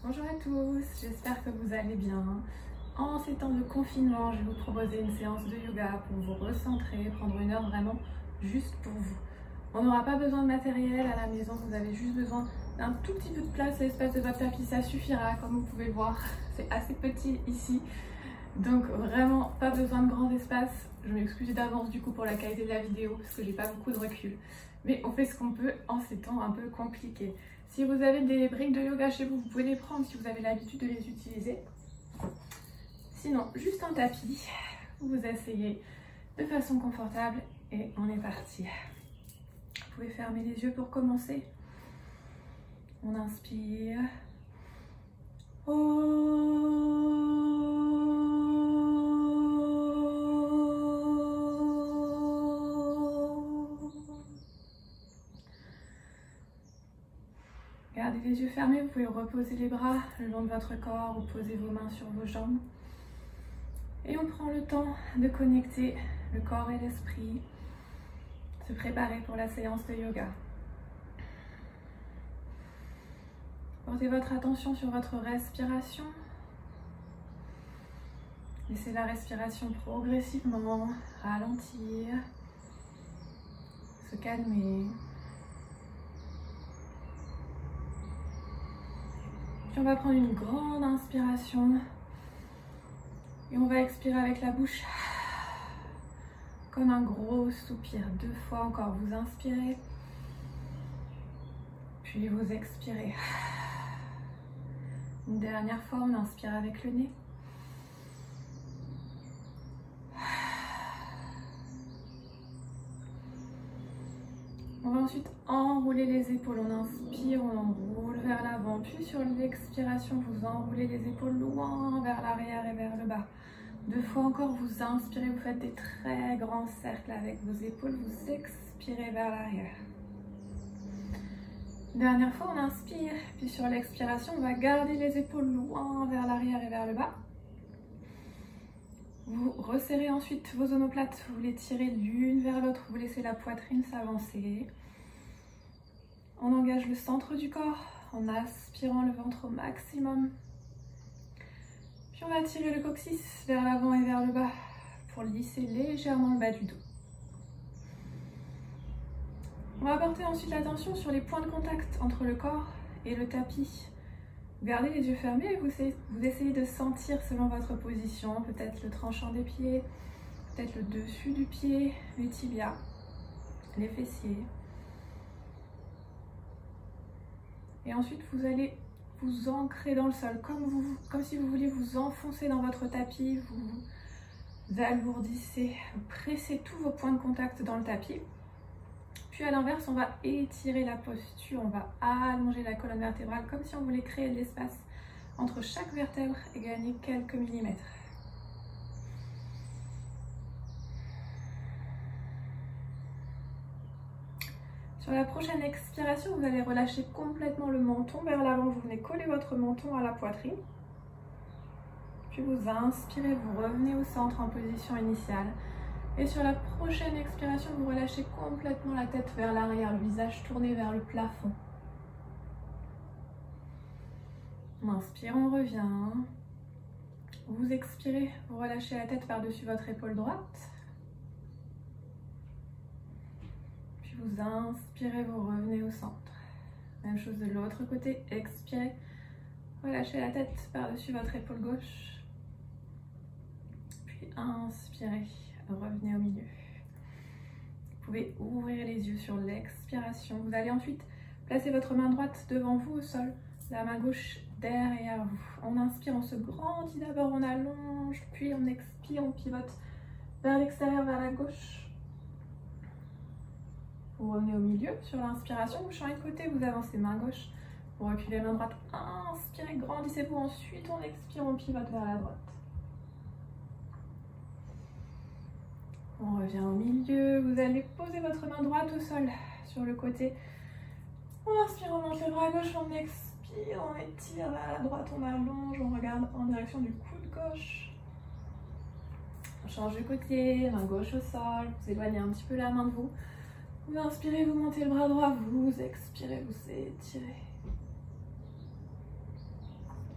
Bonjour à tous, j'espère que vous allez bien. En ces temps de confinement, je vais vous proposer une séance de yoga pour vous recentrer, prendre une heure vraiment juste pour vous. On n'aura pas besoin de matériel à la maison, vous avez juste besoin d'un tout petit peu de place, l'espace de votre tapis, ça suffira. Comme vous pouvez le voir, c'est assez petit ici, donc vraiment pas besoin de grand espace. Je m'excuse d'avance du coup pour la qualité de la vidéo parce que j'ai pas beaucoup de recul, mais on fait ce qu'on peut en ces temps un peu compliqués. Si vous avez des briques de yoga chez vous, vous pouvez les prendre si vous avez l'habitude de les utiliser. Sinon, juste un tapis, vous vous asseyez de façon confortable et on est parti. Vous pouvez fermer les yeux pour commencer. On inspire. Gardez les yeux fermés, vous pouvez reposer les bras le long de votre corps ou poser vos mains sur vos jambes. Et on prend le temps de connecter le corps et l'esprit, se préparer pour la séance de yoga. Portez votre attention sur votre respiration. Laissez la respiration progressivement ralentir, se calmer. Puis on va prendre une grande inspiration et on va expirer avec la bouche comme un gros soupir. 2 fois encore, vous inspirez, puis vous expirez. Une dernière fois, on inspire avec le nez. On va ensuite enrouler les épaules. On inspire, on enroule vers l'avant. Puis sur l'expiration, vous enroulez les épaules loin vers l'arrière et vers le bas. 2 fois encore, vous inspirez, vous faites des très grands cercles avec vos épaules. Vous expirez vers l'arrière. Dernière fois, on inspire. Puis sur l'expiration, on va garder les épaules loin vers l'arrière et vers le bas. Vous resserrez ensuite vos omoplates, vous les tirez l'une vers l'autre, vous laissez la poitrine s'avancer. On engage le centre du corps en aspirant le ventre au maximum. Puis on va tirer le coccyx vers l'avant et vers le bas pour lisser légèrement le bas du dos. On va porter ensuite l'attention sur les points de contact entre le corps et le tapis. Gardez les yeux fermés et vous essayez de sentir selon votre position, peut-être le tranchant des pieds, peut-être le dessus du pied, les tibias, les fessiers. Et ensuite, vous allez vous ancrer dans le sol, comme si vous vouliez vous enfoncer dans votre tapis, vous alourdissez, vous pressez tous vos points de contact dans le tapis. Puis à l'inverse, on va étirer la posture, on va allonger la colonne vertébrale comme si on voulait créer de l'espace entre chaque vertèbre et gagner quelques millimètres. Sur la prochaine expiration, vous allez relâcher complètement le menton vers l'avant, vous venez coller votre menton à la poitrine. Puis vous inspirez, vous revenez au centre en position initiale. Et sur la prochaine expiration, vous relâchez complètement la tête vers l'arrière, le visage tourné vers le plafond. On inspire, on revient. Vous expirez, vous relâchez la tête par-dessus votre épaule droite. Puis vous inspirez, vous revenez au centre. Même chose de l'autre côté, expirez, relâchez la tête par-dessus votre épaule gauche. Puis inspirez. Revenez au milieu. Vous pouvez ouvrir les yeux sur l'expiration. Vous allez ensuite placer votre main droite devant vous au sol, la main gauche derrière vous. On inspire, on se grandit d'abord, on allonge, puis on expire, on pivote vers l'extérieur, vers la gauche. Vous revenez au milieu sur l'inspiration, vous changez de côté, vous avancez main gauche, vous reculez main droite, inspirez, grandissez-vous, ensuite on expire, on pivote vers la droite. On revient au milieu, vous allez poser votre main droite au sol, sur le côté. On inspire, on monte le bras gauche, on expire, on étire vers la droite, on allonge, on regarde en direction du coude gauche. On change de côté, main gauche au sol, vous éloignez un petit peu la main de vous. Vous inspirez, vous montez le bras droit, vous expirez, vous étirez.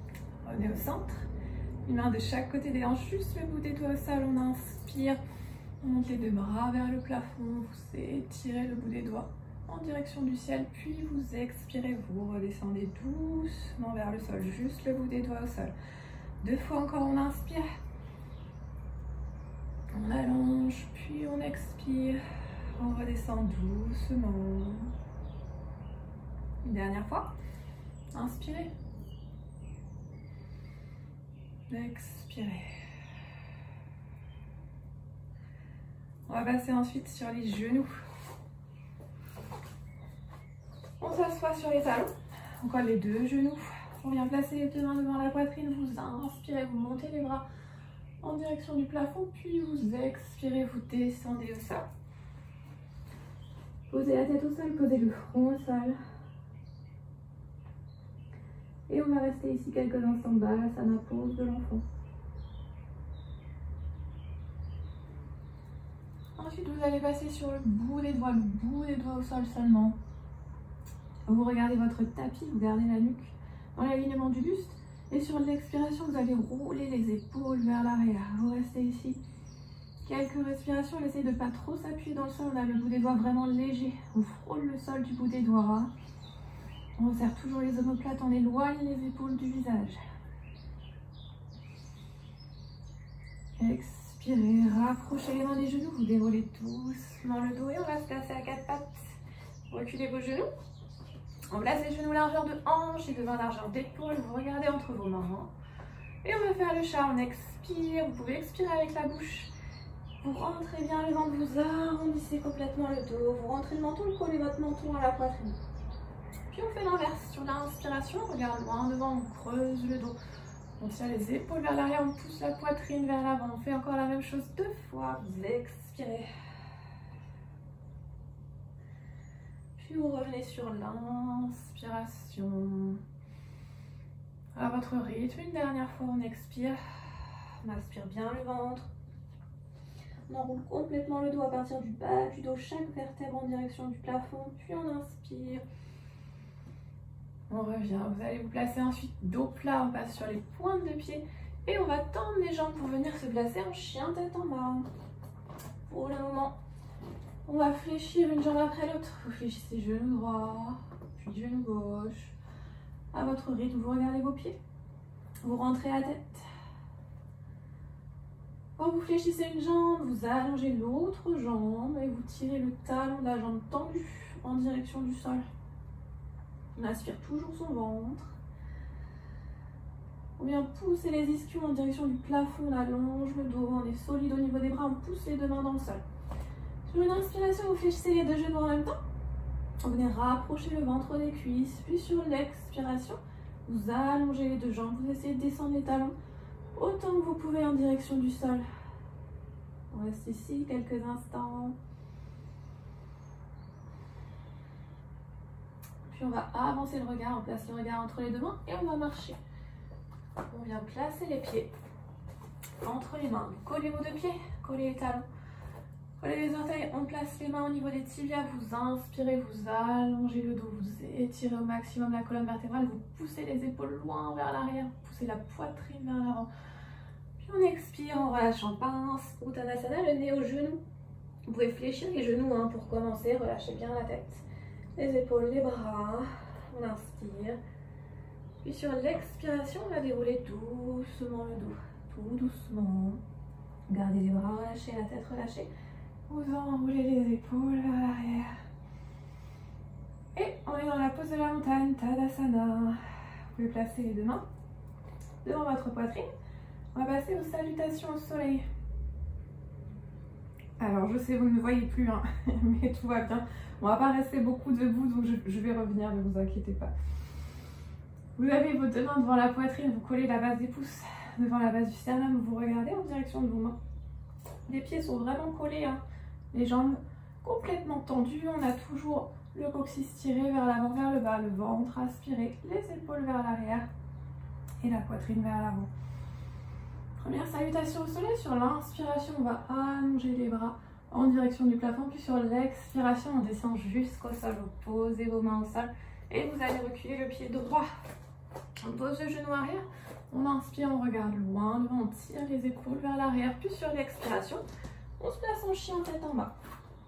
Revenez au centre. Une main de chaque côté des hanches, juste le bout des doigts au sol. On inspire. On monte les 2 bras vers le plafond. Vous étirez le bout des doigts en direction du ciel. Puis vous expirez. Vous redescendez doucement vers le sol. Juste le bout des doigts au sol. 2 fois encore, on inspire. On allonge, puis on expire. On redescend doucement. Une dernière fois. Inspirez. Expirez. On va passer ensuite sur les genoux. On s'assoit sur les talons. On colle les 2 genoux. On vient placer les 2 mains devant la poitrine. Vous inspirez, vous montez les bras en direction du plafond. Puis vous expirez, vous descendez au sol. Posez la tête au sol, posez le front au sol. Et on va rester ici quelques instants bas, à la pose de l'enfant. Ensuite, vous allez passer sur le bout des doigts au sol seulement. Vous regardez votre tapis, vous gardez la nuque dans l'alignement du buste. Et sur l'expiration, vous allez rouler les épaules vers l'arrière. Vous restez ici. Quelques respirations, on essaye de ne pas trop s'appuyer dans le sol. On a le bout des doigts vraiment léger. On frôle le sol du bout des doigts. On resserre toujours les omoplates, on éloigne les épaules du visage. Expirez, rapprochez les mains des genoux, vous déroulez doucement le dos et on va se placer à 4 pattes. Reculez vos genoux. On place les genoux largeur de hanche et devant largeur d'épaule. Vous regardez entre vos mains. Et on va faire le chat. On expire. Vous pouvez expirer avec la bouche. Vous rentrez bien le ventre, vous arrondissez complètement le dos. Vous rentrez le menton, vous collez votre menton à la poitrine. Puis on fait l'inverse. Sur l'inspiration, on regarde loin devant, on creuse le dos. On tire les épaules vers l'arrière, on pousse la poitrine vers l'avant. On fait encore la même chose 2 fois. Vous expirez. Puis vous revenez sur l'inspiration. À votre rythme, une dernière fois, on expire. On aspire bien le ventre. On enroule complètement le dos à partir du bas du dos, chaque vertèbre en direction du plafond. Puis on inspire. On revient. Vous allez vous placer ensuite dos plat. On passe sur les pointes de pied. Et on va tendre les jambes pour venir se placer en chien tête en bas. Pour le moment, on va fléchir une jambe après l'autre. Vous fléchissez genou droit, puis genou gauche. À votre rythme, vous regardez vos pieds. Vous rentrez la tête. Quand vous fléchissez une jambe, vous allongez l'autre jambe et vous tirez le talon de la jambe tendue en direction du sol. On aspire toujours son ventre. On vient pousser les ischions en direction du plafond, on allonge le dos, on est solide au niveau des bras, on pousse les 2 mains dans le sol. Sur une inspiration, vous fléchissez les 2 genoux en même temps. Vous venez rapprocher le ventre des cuisses. Puis sur l'expiration, vous allongez les 2 jambes, vous essayez de descendre les talons autant que vous pouvez en direction du sol. On reste ici quelques instants. Puis on va avancer le regard, on place le regard entre les 2 mains et on va marcher. On vient placer les pieds entre les mains. Collez vos 2 pieds, collez les talons. Collez les orteils, on place les mains au niveau des tibias. Vous inspirez, vous allongez le dos, vous étirez au maximum la colonne vertébrale. Vous poussez les épaules loin vers l'arrière, vous poussez la poitrine vers l'avant. Puis on expire en relâchant pince, Uttanasana, le nez au genou. Vous pouvez fléchir les genoux pour commencer, relâchez bien la tête. Les épaules, les bras, on inspire. Puis sur l'expiration, on va dérouler doucement le dos, tout doucement. Gardez les bras relâchés, la tête relâchée. Vous enroulez les épaules vers l'arrière. Et on est dans la pose de la montagne, Tadasana. Vous pouvez placer les 2 mains devant votre poitrine. On va passer aux salutations au soleil. Alors je sais, vous ne me voyez plus, mais tout va bien. On va pas rester beaucoup debout, donc je vais revenir, ne vous inquiétez pas. Vous avez vos 2 mains devant la poitrine, vous collez la base des pouces devant la base du sternum, vous regardez en direction de vos mains. Les pieds sont vraiment collés, les jambes complètement tendues. On a toujours le coccyx tiré vers l'avant, vers le bas, le ventre aspiré, les épaules vers l'arrière et la poitrine vers l'avant. Première salutation au soleil. Sur l'inspiration, on va allonger les bras en direction du plafond. Puis sur l'expiration, on descend jusqu'au sol. Vous posez vos mains au sol et vous allez reculer le pied droit. On pose le genou arrière. On inspire, on regarde loin devant, on tire les épaules vers l'arrière. Puis sur l'expiration, on se place en chien tête en bas.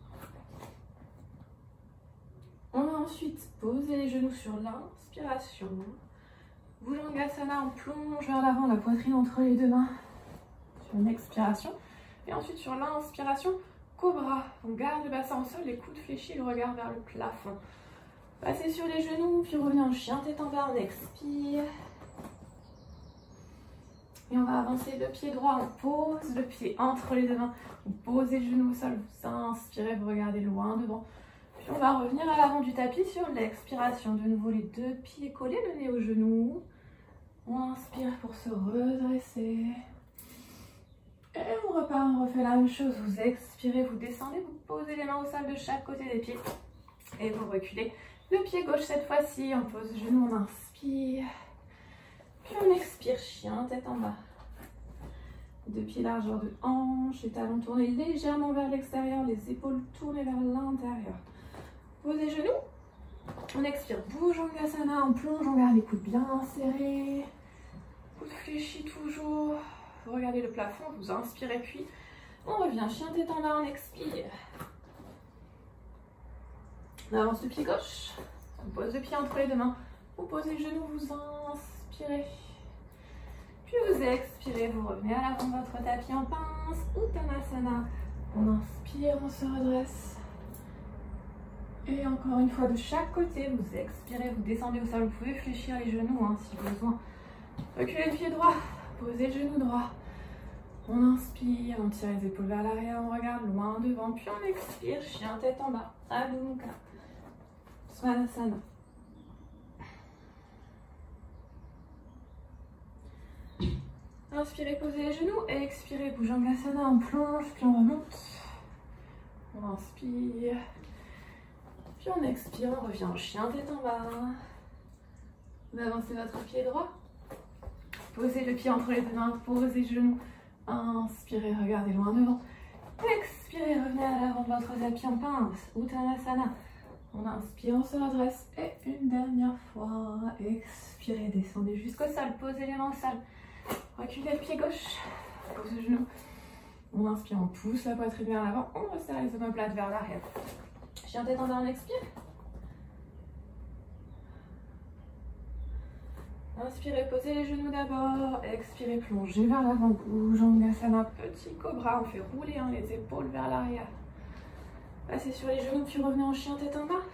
On va ensuite poser les genoux sur l'inspiration. Bhujangasana, on plonge vers l'avant, la poitrine entre les deux mains. Sur une expiration. Et ensuite sur l'inspiration, cobra. On garde le bassin au sol, les coudes fléchis, le regard vers le plafond. Passez sur les genoux, puis revenez en chien tête en bas, on expire. Et on va avancer le pied droit, on pose le pied entre les deux mains. Vous posez le genou au sol, vous inspirez, vous regardez loin devant. Puis on va revenir à l'avant du tapis sur l'expiration. De nouveau les deux pieds collés, le nez au genou. On inspire pour se redresser. Et on repart, on refait la même chose. Vous expirez, vous descendez, vous posez les mains au sol de chaque côté des pieds. Et vous reculez. Le pied gauche cette fois-ci, on pose le genou, on inspire. Puis on expire, chien, tête en bas. Deux pieds largeur de hanche, les talons tournés légèrement vers l'extérieur, les épaules tournées vers l'intérieur. Posez genoux. On expire, Bhujangasana, on plonge, on garde les coudes bien serrés. Coudes fléchis toujours. Vous regardez le plafond, vous inspirez, puis on revient, chien tête en bas, on expire. On avance le pied gauche. On pose le pied entre les deux mains. Vous posez le genou, vous inspirez. Puis vous expirez, vous revenez à l'avant de votre tapis en pince, Uttanasana. On inspire, on se redresse. Et encore une fois de chaque côté, vous expirez, vous descendez au sol. Vous pouvez fléchir les genoux si besoin. Reculez le pied droit, posez le genou droit. On inspire, on tire les épaules vers l'arrière, on regarde loin devant. Puis on expire, chien tête en bas, Adho Mukha, Svanasana. Inspirez, posez les genoux. Expirez, Bhujangasana, on plonge, puis on remonte. On inspire. Puis on expire, on revient en chien tête en bas. Vous avancez votre pied droit. Posez le pied entre les deux mains, posez le genou. Inspirez, regardez loin devant. Expirez, revenez à l'avant de votre tapis en pince, Uttanasana. On inspire, on se redresse. Et une dernière fois, expirez, descendez jusqu'au sol, posez les mains au sol. Reculez le pied gauche, posez le genou. On inspire, on pousse la poitrine vers l'avant, on resserre les omoplates vers l'arrière. Chien tête en bas, on expire. Inspirez, posez les genoux d'abord. Expirez, plongez vers l'avant. Bhujangasana, petit cobra. On fait rouler les épaules vers l'arrière. Passez sur les genoux, puis revenez en chien tête en bas.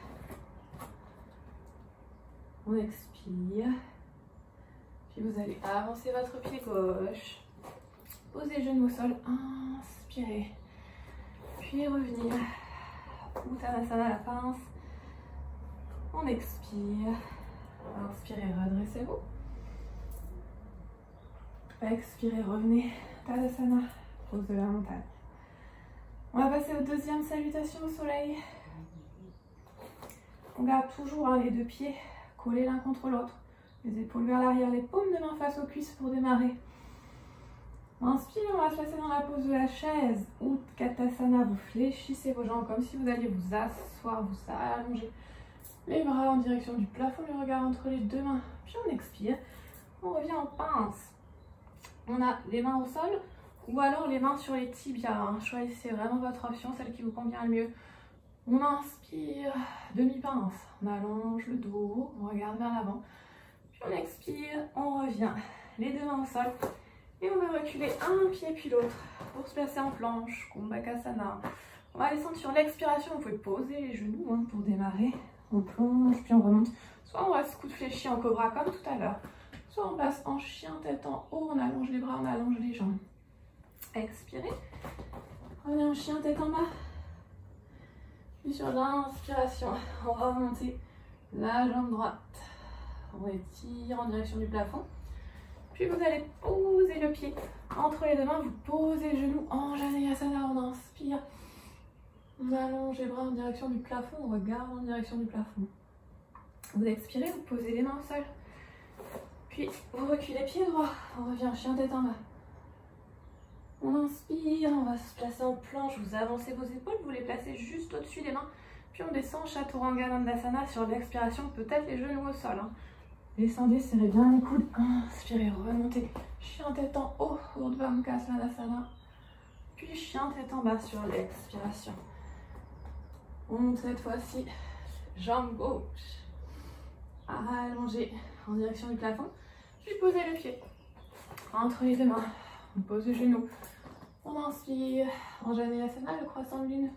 On expire. Puis vous allez avancer votre pied gauche. Posez les genoux au sol. Inspirez. Puis revenir. Uttanasana, la pince. On expire. Inspirez, redressez-vous. Expirez, revenez. Tadasana, pose de la montagne. On va passer aux deuxième salutation au soleil. On garde toujours les deux pieds collés l'un contre l'autre. Les épaules vers l'arrière, les paumes de main face aux cuisses pour démarrer. Inspire, on va se placer dans la pose de la chaise. Utkatasana, vous fléchissez vos jambes comme si vous alliez vous asseoir, vous allonger. Les bras en direction du plafond, le regard entre les deux mains. Puis on expire, on revient en pince. On a les mains au sol ou alors les mains sur les tibias. Choisissez vraiment votre option, celle qui vous convient le mieux. On inspire, demi-pince. On allonge le dos, on regarde vers l'avant. Puis on expire, on revient. Les deux mains au sol. Et on va reculer un pied puis l'autre pour se placer en planche, Kumbhakasana. On va descendre sur l'expiration, vous pouvez poser les genoux pour démarrer. On plonge, puis on remonte. Soit on reste coude fléchi en cobra comme tout à l'heure. Soit on passe en chien tête en haut, on allonge les bras, on allonge les jambes. Expirez. Revenez en chien tête en bas. Puis sur l'inspiration, on va remonter la jambe droite. On étire en direction du plafond. Puis vous allez poser le pied entre les deux mains, vous posez le genou en Janayasana, on inspire. On allonge les bras en direction du plafond, on regarde en direction du plafond. Vous expirez, vous posez les mains au sol. Puis vous reculez pied droit, on revient chien tête en bas. On inspire, on va se placer en planche, vous avancez vos épaules, vous les placez juste au-dessus des mains. Puis on descend Chaturanga Dandasana sur l'expiration, peut-être les genoux au sol. Descendez, serrez bien les coudes. Inspirez, remontez. Chien tête en haut, Urdhva Mukha Svanasana. Puis chien tête en bas sur l'expiration. On monte cette fois-ci. Jambe gauche. Allongée en direction du plafond. Puis posez le pied entre les deux mains. On pose le genou. On inspire. Anjaneyasana, le croissant de lune.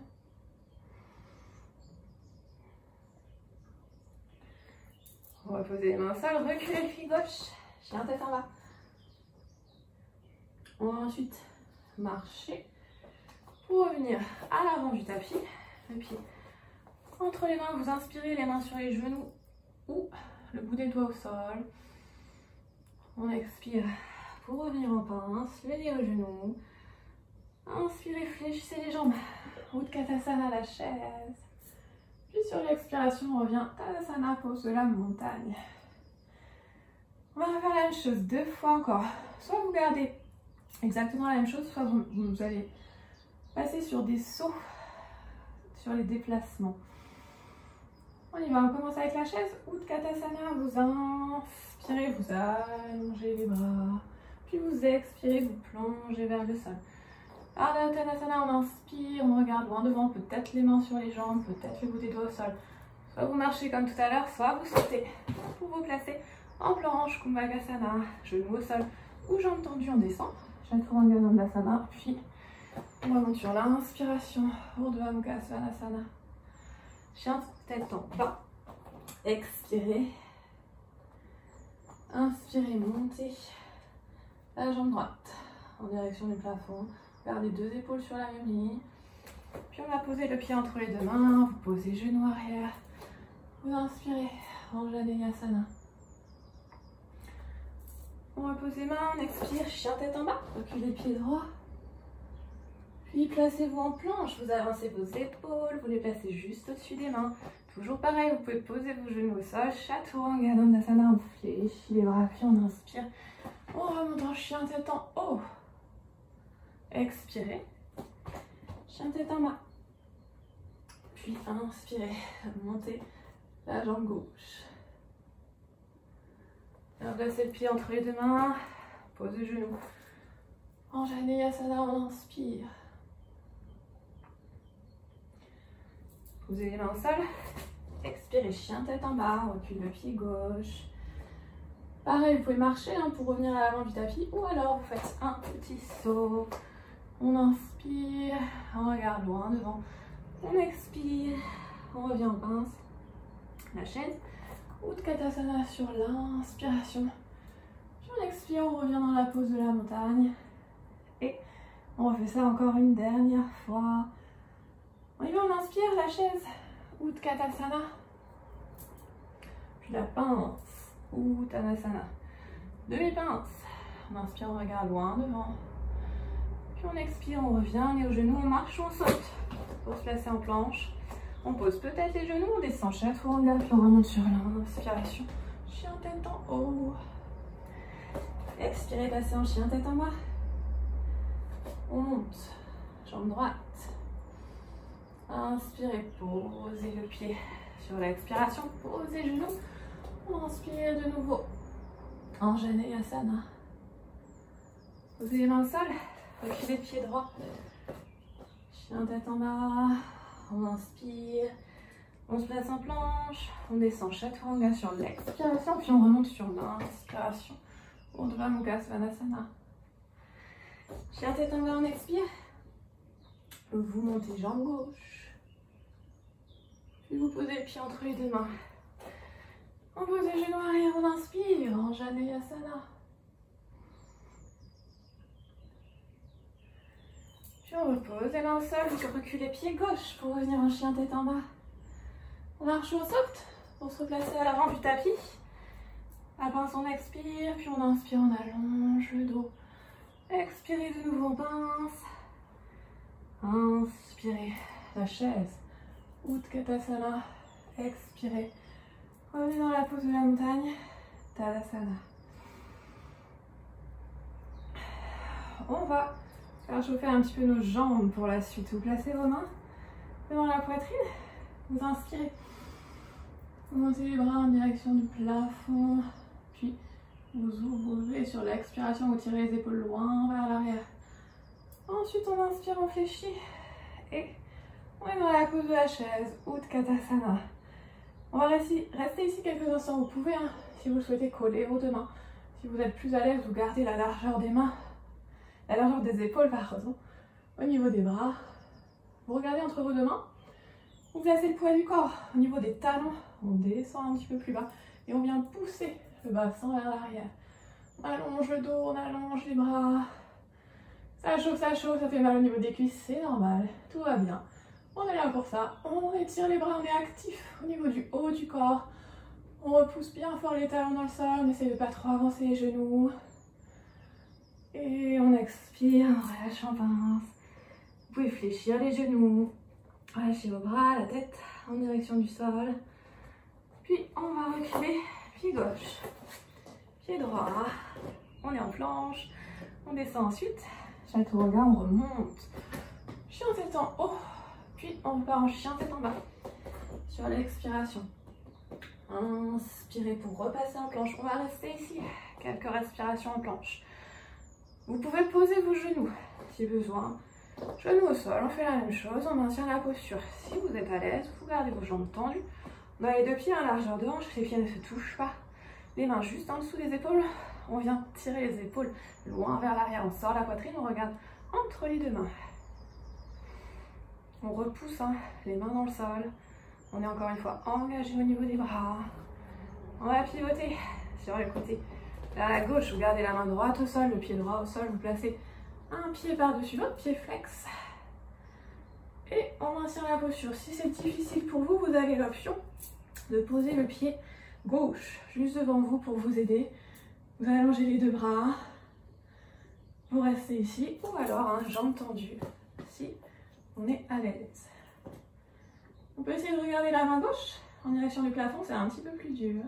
On va poser les mains au sol, reculer le pied gauche, chien tête en bas. On va ensuite marcher pour revenir à l'avant du tapis. Le pied entre les mains, vous inspirez les mains sur les genoux ou le bout des doigts au sol. On expire pour revenir en pince, levez les genoux. Inspirez, fléchissez les jambes. Utkatasana, la chaise. Puis sur l'expiration, on revient Tadasana, pose de la montagne. On va faire la même chose 2 fois encore. Soit vous gardez exactement la même chose, soit vous allez passer sur des sauts, sur les déplacements. On y va, on commence avec la chaise. Utkatasana, vous inspirez, vous allongez les bras. Puis vous expirez, vous plongez vers le sol. Ardha Uttanasana, on inspire, on regarde loin devant, peut-être les mains sur les jambes, peut-être le bout des doigts au sol. Soit vous marchez comme tout à l'heure, soit vous sautez pour vous placer en planche, Kumbhakasana, genoux au sol ou jambes tendues, on descend. Chaturanga Dandasana, puis on remonte sur l'inspiration, Urdhva Mukha Svanasana. Chien tête en bas, expirez. Inspirez, montez la jambe droite en direction du plafond. Gardez 2 épaules sur la même ligne. Puis on va poser le pied entre les 2 mains. Vous posez genou arrière. Vous inspirez. Anjaneyasana. On repose les mains. On expire. Chien tête en bas. Reculez le pied droit. Puis placez-vous en planche. Vous avancez vos épaules. Vous les placez juste au-dessus des mains. Toujours pareil. Vous pouvez poser vos genoux au sol. Chaturanga Dandasana. On fléchit les bras. Puis on inspire. On remonte en chien tête en haut. Expirez, chien tête en bas. Puis inspirez, montez la jambe gauche. Placez le pied entre les 2 mains, posez le genou. Anjaneyasana, on inspire. Posez les mains au sol. Expirez, chien tête en bas, recule le pied gauche. Pareil, vous pouvez marcher pour revenir à l'avant du tapis ou alors vous faites un petit saut. On inspire, on regarde loin devant. On expire, on revient en pince. La chaise. Utkatasana sur l'inspiration. Puis on expire, on revient dans la pose de la montagne. Et on refait ça encore une dernière fois. On y va, on inspire, la chaise. Utkatasana. Puis la pince. Uttanasana. Demi-pince. On inspire, on regarde loin devant. Puis on expire, on revient, on est aux genoux, on marche, on saute. Pour se placer en planche. On pose peut-être les genoux, on descend chaturanga, puis on remonte sur l'inspiration. Chien tête en haut. Expirez, passez en chien tête en bas. On monte. Jambe droite. Inspirez, posez le pied sur l'expiration, posez les genoux. On inspire de nouveau. Anjaneyasana. Posez les mains au sol. Reculez le pied droit. Chien tête en bas. On inspire. On se place en planche. On descend chaturanga sur l'expiration. Puis on remonte sur l'inspiration. Urdhva Mukha Svanasana. Chien tête en bas, on expire. Vous montez jambe gauche. Puis vous posez le pied entre les 2 mains. On pose les genoux arrière, on inspire. Anjaneyasana. Puis on repose les mains au sol, vous reculez pied gauche pour revenir en chien tête en bas. On marche ou on saute pour se replacer à l'avant du tapis. À pince, on expire, puis on inspire, on allonge le dos. Expirez de nouveau en pince. Inspirez, la chaise. Utkatasana. Expirez. Revenez dans la pose de la montagne. Tadasana. On va faire chauffer un petit peu nos jambes pour la suite. Vous placez vos mains devant la poitrine. Vous inspirez. Vous montez les bras en direction du plafond. Puis vous ouvrez sur l'expiration, vous tirez les épaules loin vers l'arrière. Ensuite on inspire, on fléchit et on est dans la pose de la chaise, Utkatasana. On va rester ici quelques instants, vous pouvez, hein, si vous souhaitez, coller vos deux mains. Si vous êtes plus à l'aise, vous gardez la largeur des mains, la largeur des épaules, pardon, au niveau des bras. Vous regardez entre vos deux mains, vous placez le poids du corps au niveau des talons, on descend un petit peu plus bas et on vient pousser le bassin vers l'arrière. On allonge le dos, on allonge les bras. Ça chauffe, ça fait mal au niveau des cuisses, c'est normal, tout va bien. On est là pour ça, on étire les bras, on est actif au niveau du haut du corps. On repousse bien fort les talons dans le sol, on essaie de ne pas trop avancer les genoux. Et on expire, on relâche en pince. Vous pouvez fléchir les genoux, relâchez vos bras, la tête en direction du sol. Puis on va reculer, pied gauche, pied droit. On est en planche, on descend ensuite, chaturanga, on remonte. Chien tête en haut, puis on repart en chien tête en bas. Sur l'expiration. Inspirez pour repasser en planche. On va rester ici, quelques respirations en planche. Vous pouvez poser vos genoux si besoin. Genoux au sol, on fait la même chose, on maintient la posture. Si vous êtes à l'aise, vous gardez vos jambes tendues. On a les deux pieds à largeur de hanche, les pieds ne se touchent pas. Les mains juste en dessous des épaules. On vient tirer les épaules loin vers l'arrière. On sort la poitrine, on regarde entre les deux mains. On repousse les mains dans le sol. On est encore une fois engagé au niveau des bras. On va pivoter sur le côté. Vers la gauche, vous gardez la main droite au sol, le pied droit au sol. Vous placez un pied par-dessus l'autre, pied flex. Et on maintient la posture. Si c'est difficile pour vous, vous avez l'option de poser le pied gauche juste devant vous pour vous aider. Vous allongez les deux bras. Vous restez ici. Ou alors, jambes tendues, si on est à l'aise. On peut essayer de regarder la main gauche en direction du plafond, c'est un petit peu plus dur.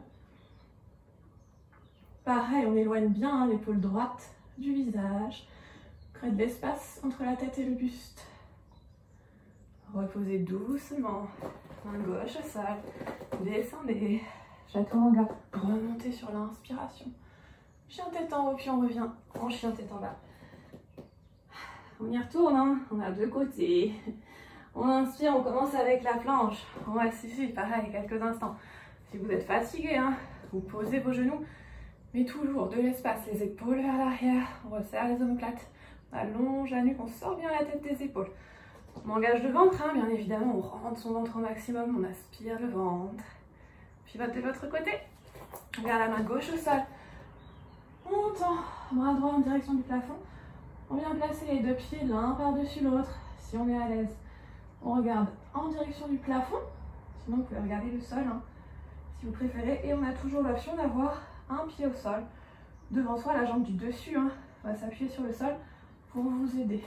Pareil, on éloigne bien l'épaule droite du visage. Crée de l'espace entre la tête et le buste. Reposez doucement. Main gauche au sol. Descendez. Chaturanga. Remontez sur l'inspiration. Chien tête en haut, puis on revient en chien tête en bas. On y retourne, on a deux côtés. On inspire, on commence avec la planche. On reste ici, pareil, quelques instants. Si vous êtes fatigué, vous posez vos genoux, mais toujours de l'espace, les épaules vers l'arrière. On resserre les omoplates, on allonge la nuque, on sort bien la tête des épaules. On engage le ventre, bien évidemment, on rentre son ventre au maximum, on aspire le ventre. Pivote de l'autre côté. On garde la main gauche au sol. On tend, bras droit en direction du plafond. On vient placer les deux pieds l'un par-dessus l'autre, si on est à l'aise. On regarde en direction du plafond, sinon vous pouvez regarder le sol, si vous préférez. Et on a toujours l'option d'avoir un pied au sol. Devant soi, la jambe du dessus, on va s'appuyer sur le sol pour vous aider.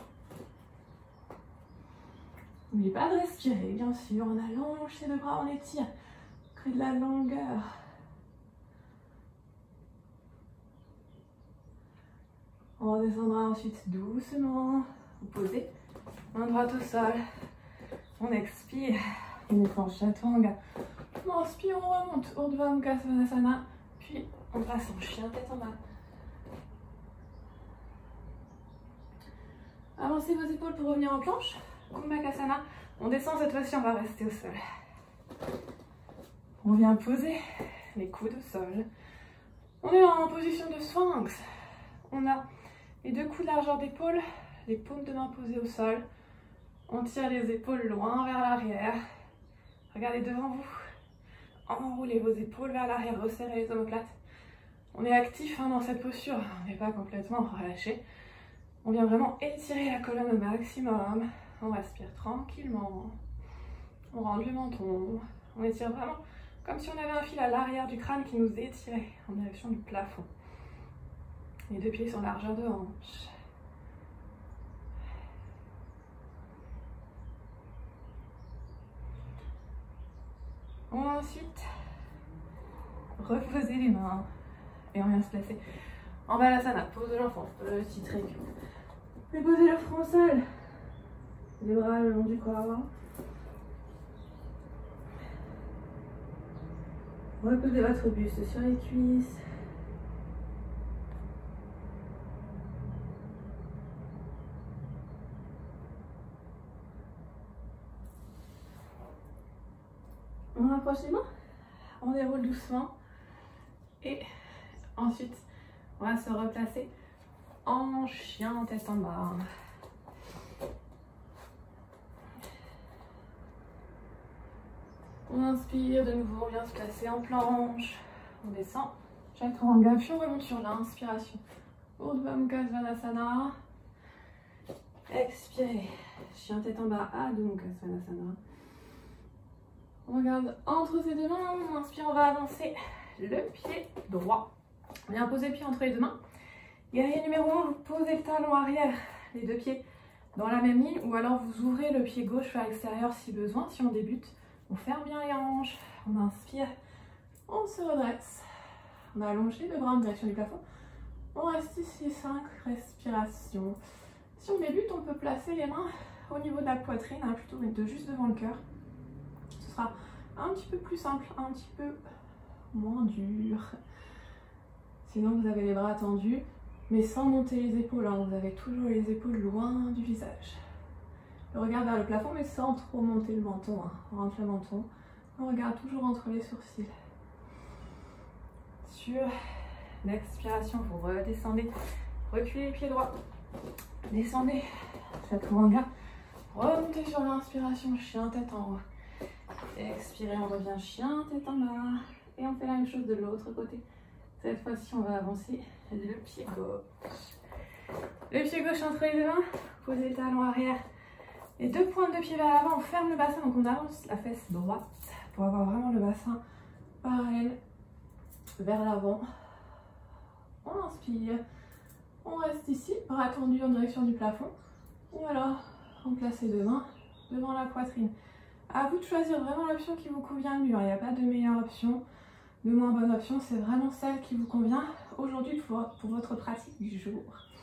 N'oubliez pas de respirer, bien sûr. On allonge ses deux bras, on étire. On crée de la longueur. On redescendra ensuite doucement. Vous posez, main droite au sol. On expire. On est en chaturanga. On inspire, on remonte. Urdhva Mukha Svanasana. Puis on passe en chien tête en bas. Avancez vos épaules pour revenir en planche. Kumbhakasana. On descend cette fois-ci, on va rester au sol. On vient poser les coudes au sol. On est en position de sphinx. On a les deux coups de largeur d'épaule, les paumes de main posées au sol. On tire les épaules loin vers l'arrière. Regardez devant vous. Enroulez vos épaules vers l'arrière, resserrez les omoplates. On est actif dans cette posture, on n'est pas complètement relâché. On vient vraiment étirer la colonne au maximum. On respire tranquillement. On rentre le menton. On étire vraiment comme si on avait un fil à l'arrière du crâne qui nous étirait en direction du plafond. Les deux pieds sont largeur de hanche. On va ensuite reposer les mains et on vient se placer en Balasana, pose de l'enfant, petit trait. Et posez le front au sol, les bras le long du corps. Reposez votre buste sur les cuisses. On rapproche les mains, on déroule doucement et ensuite on va se replacer en chien tête en bas. On inspire, de nouveau on vient se placer en planche, on descend, chaturanga, puis on remonte sur l'inspiration. Urdhva Mukha Svanasana. Expirez, chien tête en bas, Adho Mukha Svanasana. On regarde entre ces deux mains, on inspire, on va avancer le pied droit. On vient poser le pied entre les deux mains. Guerrier numéro 1, vous posez le talon arrière, les deux pieds dans la même ligne, ou alors vous ouvrez le pied gauche vers l'extérieur si besoin. Si on débute, on ferme bien les hanches, on inspire, on se redresse. On allonge les deux bras en direction du plafond. On reste ici, 5 respirations. Si on débute, on peut placer les mains au niveau de la poitrine, hein, plutôt juste devant le cœur. Ce sera un petit peu plus simple, un petit peu moins dur. Sinon, vous avez les bras tendus, mais sans monter les épaules. Hein. Vous avez toujours les épaules loin du visage. Le regard vers le plafond, mais sans trop monter le menton. Hein. On rentre le menton. On regarde toujours entre les sourcils. Sur l'expiration, vous redescendez. Reculez les pieds droits. Descendez. Chaturanga. Remontez sur l'inspiration. Chien tête en haut. Expirez, on revient chien tête en bas. Et on fait la même chose de l'autre côté. Cette fois-ci, on va avancer le pied gauche. Le pied gauche entre les deux mains. Posez le talon arrière. Les deux pointes de pied vers l'avant. On ferme le bassin. Donc on avance la fesse droite pour avoir vraiment le bassin parallèle vers l'avant. On inspire. On reste ici, bras tendus en direction du plafond. Ou alors, on place les deux mains devant la poitrine. À vous de choisir vraiment l'option qui vous convient le mieux. Il n'y a pas de meilleure option, de moins bonne option. C'est vraiment celle qui vous convient aujourd'hui pour votre pratique du jour.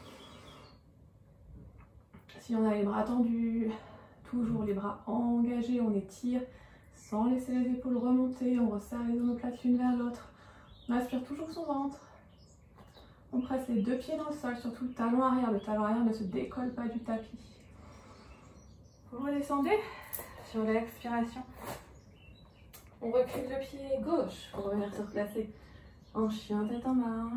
Si on a les bras tendus, toujours les bras engagés, on étire sans laisser les épaules remonter. On resserre les omoplates l'une vers l'autre. On aspire toujours son ventre. On presse les deux pieds dans le sol, surtout le talon arrière. Le talon arrière ne se décolle pas du tapis. Vous redescendez sur l'expiration. On recule le pied gauche pour revenir se replacer en chien tête en bas.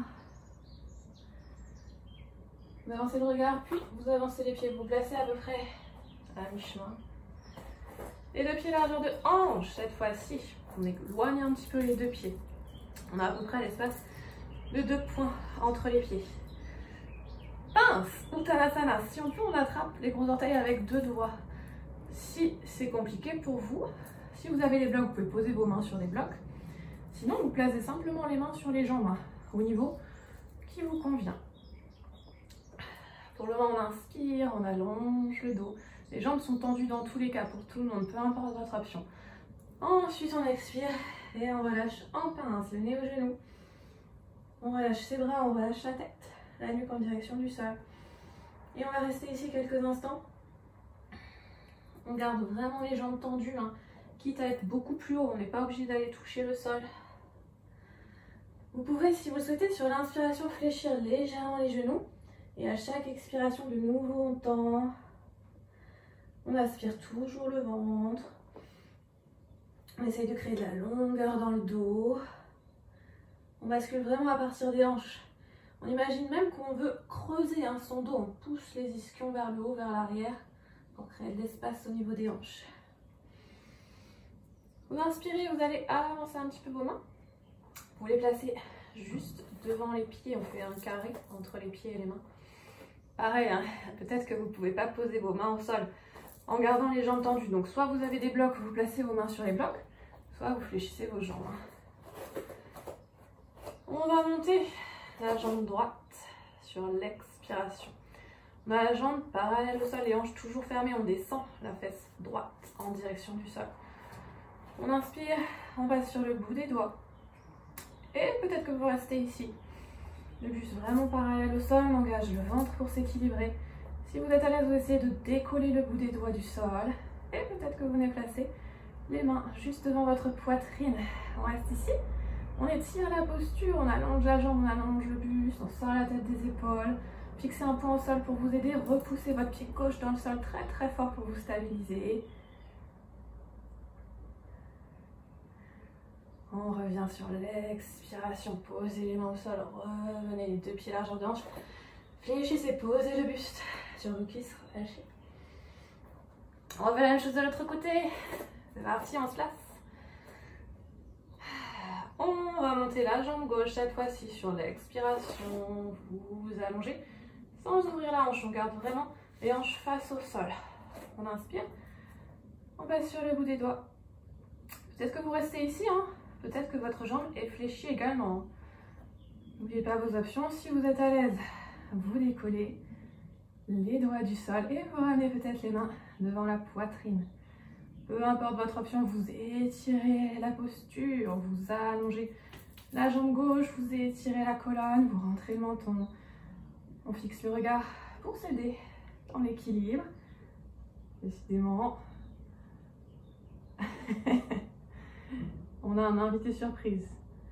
Vous avancez le regard, puis vous avancez les pieds. Vous placez à peu près à mi-chemin. Les deux pieds largeur de hanche cette fois-ci. On éloigne un petit peu les deux pieds. On a à peu près l'espace de 2 points entre les pieds. Pince, Uttanasana. Si on peut, on attrape les gros orteils avec 2 doigts. Si c'est compliqué pour vous, si vous avez les blocs, vous pouvez poser vos mains sur des blocs. Sinon, vous placez simplement les mains sur les jambes, hein, au niveau qui vous convient. Pour le moment, on inspire, on allonge le dos. Les jambes sont tendues dans tous les cas, pour tout le monde, peu importe votre option. Ensuite, on expire et on relâche en pince, le nez au genou. On relâche ses bras, on relâche la tête, la nuque en direction du sol. Et on va rester ici quelques instants. On garde vraiment les jambes tendues, hein, quitte à être beaucoup plus haut. On n'est pas obligé d'aller toucher le sol. Vous pouvez, si vous le souhaitez, sur l'inspiration, fléchir légèrement les genoux. Et à chaque expiration, de nouveau, on tend. On aspire toujours le ventre. On essaye de créer de la longueur dans le dos. On bascule vraiment à partir des hanches. On imagine même qu'on veut creuser son dos. On pousse les ischions vers le haut, vers l'arrière, pour créer de l'espace au niveau des hanches. Vous inspirez, vous allez avancer un petit peu vos mains. Vous les placez juste devant les pieds. On fait un carré entre les pieds et les mains. Pareil, hein, peut-être que vous ne pouvez pas poser vos mains au sol en gardant les jambes tendues. Donc soit vous avez des blocs, vous placez vos mains sur les blocs, soit vous fléchissez vos jambes. On va monter la jambe droite sur l'expiration. On a la jambe parallèle au sol, les hanches toujours fermées. On descend la fesse droite en direction du sol. On inspire, on passe sur le bout des doigts. Et peut-être que vous restez ici. Le buste vraiment parallèle au sol, on engage le ventre pour s'équilibrer. Si vous êtes à l'aise, vous essayez de décoller le bout des doigts du sol. Et peut-être que vous venez placer les mains juste devant votre poitrine. On reste ici. On étire la posture, on allonge la jambe, on allonge le buste, on sort la tête des épaules. Fixez un point au sol pour vous aider. Repoussez votre pied gauche dans le sol très très fort pour vous stabiliser. On revient sur l'expiration, posez les mains au sol, revenez les deux pieds largeur de hanche. Fléchissez, posez le buste sur vos cuisses, relâchez. On refait la même chose de l'autre côté. C'est parti, on se place. On va monter la jambe gauche cette fois-ci sur l'expiration. Vous vous allongez sans ouvrir la hanche. On garde vraiment les hanches face au sol. On inspire. On passe sur le bout des doigts. Peut-être que vous restez ici. Peut-être que votre jambe est fléchie également. N'oubliez pas vos options. Si vous êtes à l'aise, vous décollez les doigts du sol et vous ramenez peut-être les mains devant la poitrine. Peu importe votre option, vous étirez la posture, vous allongez la jambe gauche, vous étirez la colonne, vous rentrez le menton. On fixe le regard pour s'aider dans l'équilibre. Décidément, on a un invité surprise.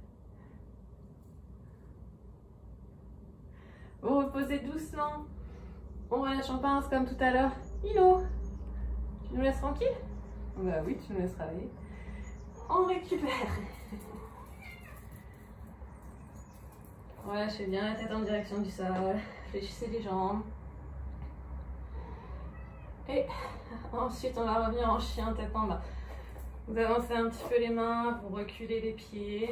Vous reposez doucement. On relâche en pince comme tout à l'heure. Milo, tu nous laisses tranquille? Bah oui, tu nous laisses travailler. On récupère. Relâchez bien la tête en direction du sol. Fléchissez les jambes. Et ensuite, on va revenir en chien, tête en bas. Vous avancez un petit peu les mains, vous reculez les pieds.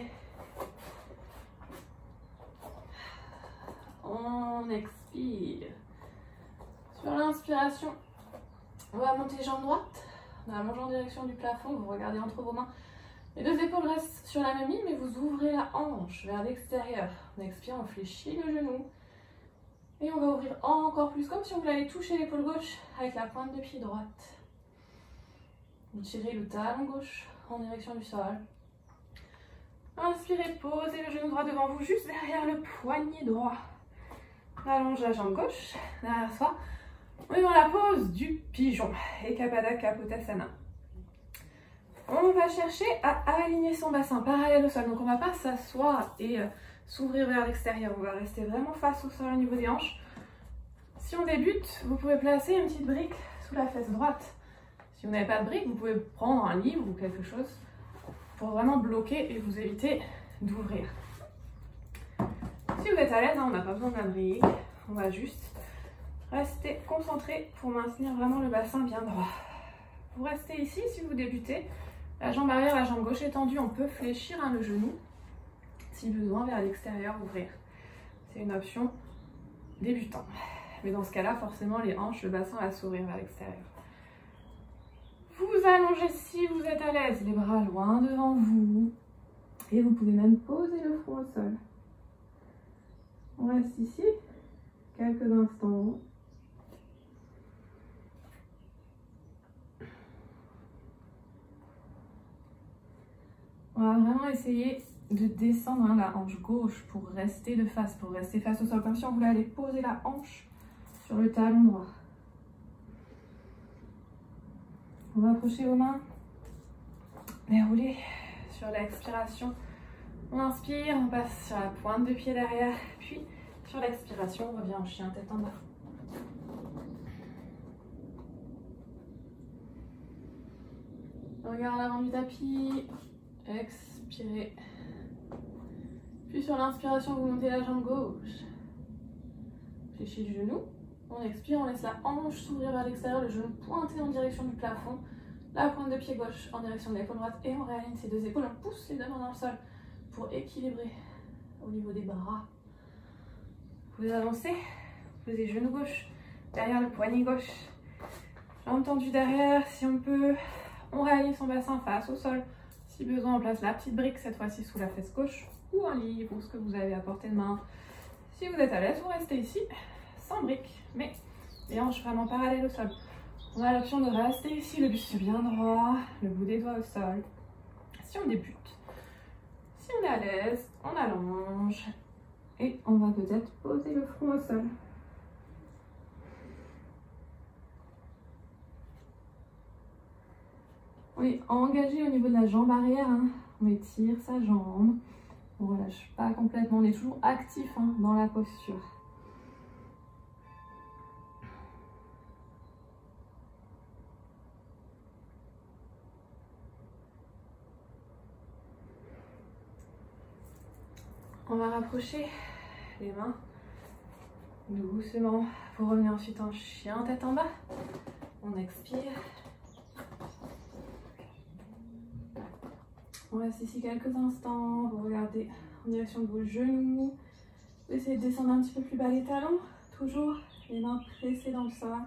On expire. Sur l'inspiration, on va monter jambe droite. On allonge en direction du plafond, vous regardez entre vos mains. Les deux épaules restent sur la même ligne, mais vous ouvrez la hanche vers l'extérieur. On expire, on fléchit le genou. Et on va ouvrir encore plus, comme si on voulait aller toucher l'épaule gauche avec la pointe de pied droite. Vous tirez le talon gauche en direction du sol. Inspirez, posez le genou droit devant vous, juste derrière le poignet droit. On allonge la jambe gauche derrière soi. On est dans la pose du pigeon, Ekapada Kapotasana. On va chercher à aligner son bassin parallèle au sol. Donc on ne va pas s'asseoir et s'ouvrir vers l'extérieur. On va rester vraiment face au sol au niveau des hanches. Si on débute, vous pouvez placer une petite brique sous la fesse droite. Si vous n'avez pas de brique, vous pouvez prendre un livre ou quelque chose pour vraiment bloquer et vous éviter d'ouvrir. Si vous êtes à l'aise, on n'a pas besoin de la brique. On va juste rester concentré pour maintenir vraiment le bassin bien droit. Vous restez ici si vous débutez. La jambe arrière, la jambe gauche est tendue. On peut fléchir le genou si besoin vers l'extérieur, ouvrir. C'est une option débutant. Mais dans ce cas-là, forcément, les hanches, le bassin va s'ouvrir vers l'extérieur. Vous vous allongez si vous êtes à l'aise, les bras loin devant vous. Et vous pouvez même poser le front au sol. On reste ici quelques instants. On va vraiment essayer de descendre la hanche gauche pour rester de face, pour rester face au sol, comme si on voulait aller poser la hanche sur le talon droit. On va approcher vos mains, dérouler sur l'expiration. On inspire, on passe sur la pointe de pied derrière, puis sur l'expiration, on revient en chien, tête en bas. Regard à l'avant du tapis, expirez. Puis sur l'inspiration, vous montez la jambe gauche. Fléchissez le genou. On expire, on laisse la hanche s'ouvrir vers l'extérieur, le genou pointé en direction du plafond. La pointe de pied gauche en direction de l'épaule droite et on réaligne ces deux épaules. On pousse les deux mains dans le sol pour équilibrer au niveau des bras. Vous avancez, posez genou gauche derrière le poignet gauche. Jambes tendues derrière si on peut. On réaligne son bassin face au sol. Si besoin, on place la petite brique cette fois-ci sous la fesse gauche ou un livre ou ce que vous avez à portée de main. Si vous êtes à l'aise, vous restez ici sans brique, mais les hanches vraiment parallèles au sol. On a l'option de rester ici, le buste bien droit, le bout des doigts au sol. Si on débute, si on est à l'aise, on allonge et on va peut-être poser le front au sol. On est engagé au niveau de la jambe arrière, on étire sa jambe, on ne relâche pas complètement, on est toujours actif dans la posture. On va rapprocher les mains doucement pour revenir ensuite en chien tête en bas. On expire. On reste ici quelques instants. Vous regardez en direction de vos genoux. Vous essayez de descendre un petit peu plus bas les talons. Toujours les mains pressées dans le sol.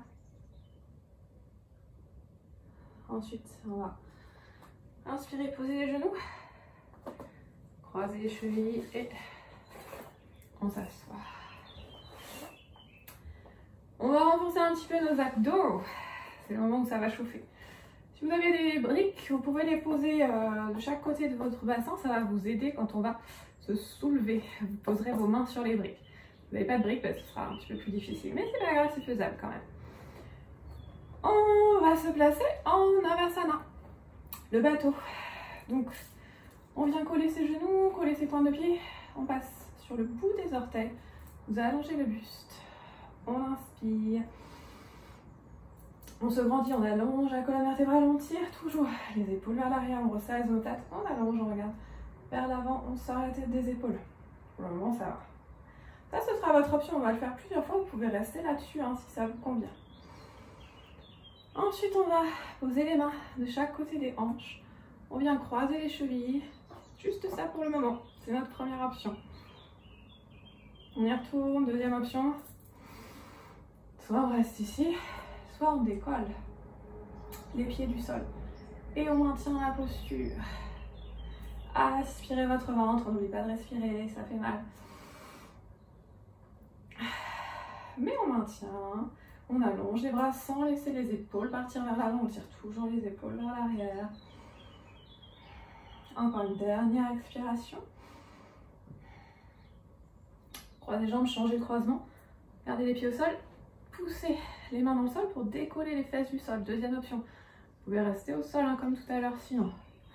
Ensuite, on va inspirer, poser les genoux. Croiser les chevilles et on s'assoit. On va renforcer un petit peu nos abdos. C'est le moment où ça va chauffer. Si vous avez des briques, vous pouvez les poser de chaque côté de votre bassin. Ça va vous aider quand on va se soulever. Vous poserez vos mains sur les briques. Vous n'avez pas de briques parce que ce sera un petit peu plus difficile. Mais c'est pas grave, c'est faisable quand même. On va se placer en Avasana. Le bateau. Donc, on vient coller ses genoux, coller ses pointes de pied. On passe sur le bout des orteils. Vous allongez le buste. On inspire. On se grandit, on allonge la colonne vertébrale, on tire toujours les épaules vers l'arrière, on resserre les omoplates, on allonge, on regarde vers l'avant, on sort la tête des épaules. Pour le moment, ça va. Ça, ce sera votre option, on va le faire plusieurs fois, vous pouvez rester là-dessus si ça vous convient. Ensuite, on va poser les mains de chaque côté des hanches. On vient croiser les chevilles. Juste ça pour le moment, c'est notre première option. On y retourne, deuxième option. Soit on reste ici, soit on décolle les pieds du sol. Et on maintient la posture. Aspirez votre ventre, n'oubliez pas de respirer, ça fait mal. Mais on maintient, on allonge les bras sans laisser les épaules partir vers l'avant, on tire toujours les épaules vers l'arrière. Encore une dernière expiration. Croisez les jambes, changez de croisement. Gardez les pieds au sol. Poussez les mains dans le sol pour décoller les fesses du sol. Deuxième option. Vous pouvez rester au sol comme tout à l'heure sinon.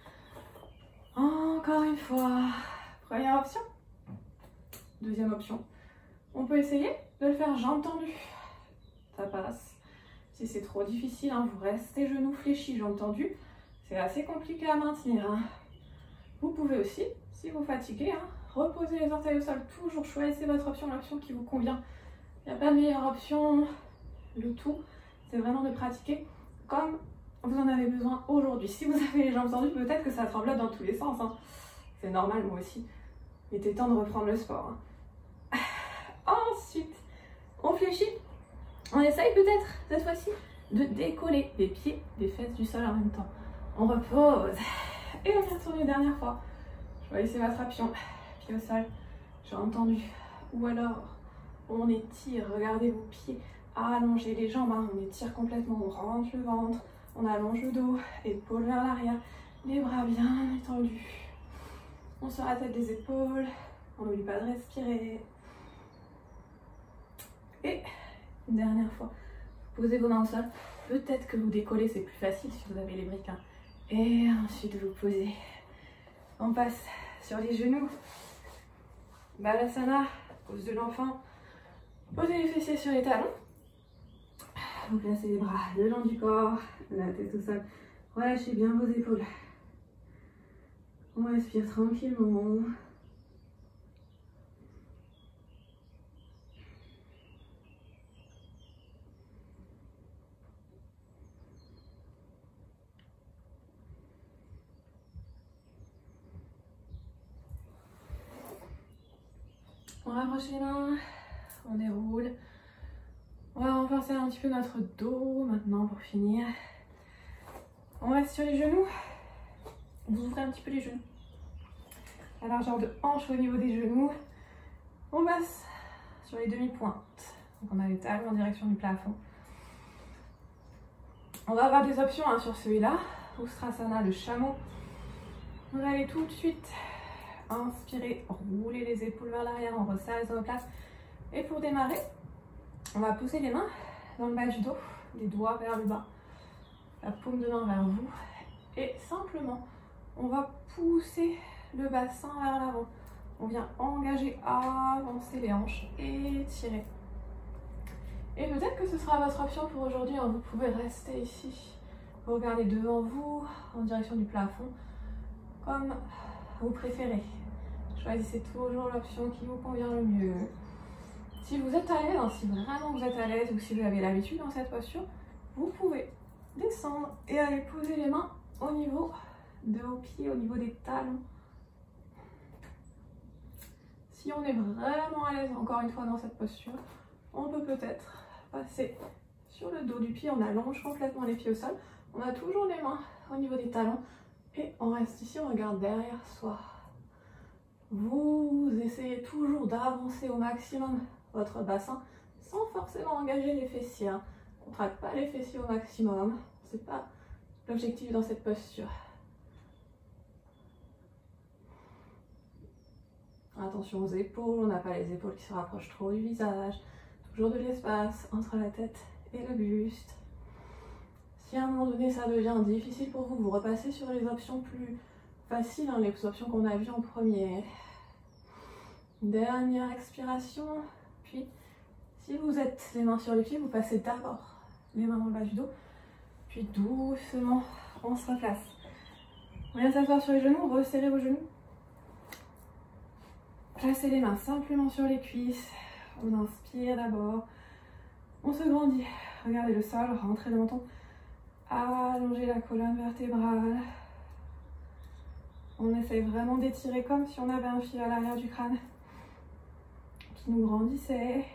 Encore une fois. Première option. Deuxième option. On peut essayer de le faire jambes tendues. Ça passe. Si c'est trop difficile, vous restez genoux fléchis, jambes tendues. C'est assez compliqué à maintenir. Vous pouvez aussi, si vous fatiguez, reposer les orteils au sol. Toujours choisissez votre option, l'option qui vous convient. Il n'y a pas de meilleure option. Le tout, c'est vraiment de pratiquer comme vous en avez besoin aujourd'hui. Si vous avez les jambes tendues, peut-être que ça tremblote dans tous les sens. C'est normal, moi aussi. Il était temps de reprendre le sport. Ensuite, on fléchit. On essaye peut-être, cette fois-ci, de décoller les pieds des fesses du sol en même temps. On repose. Et on y retourne une dernière fois. Choisissez votre option. Pied au sol, jambes tendues. Ou alors, on étire. Regardez vos pieds. Allongez les jambes. On étire complètement. On rentre le ventre. On allonge le dos. Épaules vers l'arrière. Les bras bien étendus. On sort la tête des épaules. On n'oublie pas de respirer. Et une dernière fois. Posez vos mains au sol. Peut-être que vous décollez, c'est plus facile si vous avez les briques. Et ensuite vous posez. On passe sur les genoux. Balasana, pose de l'enfant. Posez les fessiers sur les talons. Vous placez les bras le long du corps, la tête au sol. Relâchez bien vos épaules. On respire tranquillement. On rapproche les mains, on déroule. On va renforcer un petit peu notre dos maintenant pour finir. On reste sur les genoux. Vous ouvrez un petit peu les genoux. La largeur de hanche au niveau des genoux. On passe sur les demi-pointes. Donc on a les talons en direction du plafond. On va avoir des options sur celui-là. Ustrasana, le chameau. On va aller tout de suite. Inspirez, roulez les épaules vers l'arrière, on resserre les omoplates. Et pour démarrer, on va pousser les mains dans le bas du dos, les doigts vers le bas, la paume de main vers vous. Et simplement, on va pousser le bassin vers l'avant. On vient engager, avancer les hanches et tirer. Et peut-être que ce sera votre option pour aujourd'hui. Vous pouvez rester ici. Vous regardez devant vous, en direction du plafond, comme vous préférez. Choisissez toujours l'option qui vous convient le mieux. Si vous êtes à l'aise, hein, si vraiment vous êtes à l'aise ou si vous avez l'habitude dans cette posture, vous pouvez descendre et aller poser les mains au niveau de vos pieds, au niveau des talons. Si on est vraiment à l'aise, encore une fois dans cette posture, on peut peut-être passer sur le dos du pied, on allonge complètement les pieds au sol, on a toujours les mains au niveau des talons et on reste ici, on regarde derrière soi. Vous essayez toujours d'avancer au maximum votre bassin sans forcément engager les fessiers. On ne contracte pas les fessiers au maximum, c'est pas l'objectif dans cette posture. Attention aux épaules, on n'a pas les épaules qui se rapprochent trop du visage. Toujours de l'espace entre la tête et le buste. Si à un moment donné ça devient difficile pour vous, vous repassez sur les options plus faciles, hein, les options qu'on a vues en premier. Dernière expiration. Puis, si vous êtes les mains sur les pieds, vous passez d'abord les mains dans le bas du dos. Puis doucement, on se replace. On vient s'asseoir sur les genoux, resserrez vos genoux. Placez les mains simplement sur les cuisses. On inspire d'abord. On se grandit. Regardez le sol, rentrez le menton. Allongez la colonne vertébrale. On essaye vraiment d'étirer comme si on avait un fil à l'arrière du crâne qui nous grandissait.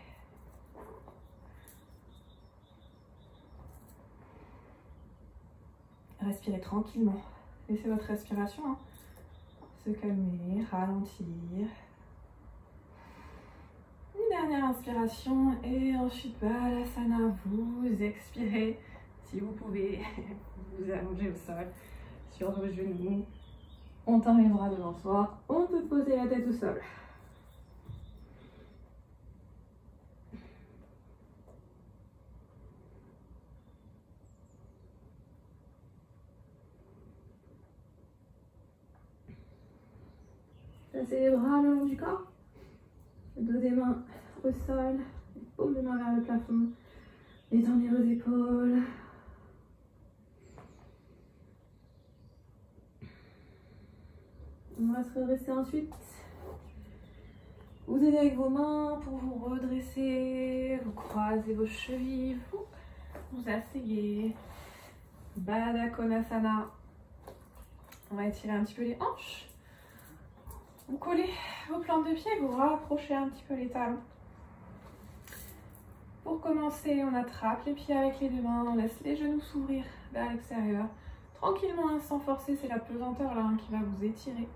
Respirez tranquillement. Laissez votre respiration se calmer, ralentir. Une dernière inspiration et ensuite Balasana, vous expirez. Si vous pouvez, vous allongez au sol, sur vos genoux. On tend les bras devant soi, on peut poser la tête au sol. Placez les bras le long du corps, le dos des mains au sol, les paumes des mains vers le plafond, détendez vos épaules. On va se redresser ensuite. Vous aidez avec vos mains pour vous redresser, vous croisez vos chevilles, vous asseyez. Baddha Konasana. On va étirer un petit peu les hanches. Vous collez vos plantes de pied, vous rapprochez un petit peu les talons. Pour commencer, on attrape les pieds avec les deux mains, on laisse les genoux s'ouvrir vers l'extérieur. Tranquillement, sans forcer, c'est la pesanteur là qui va vous étirer.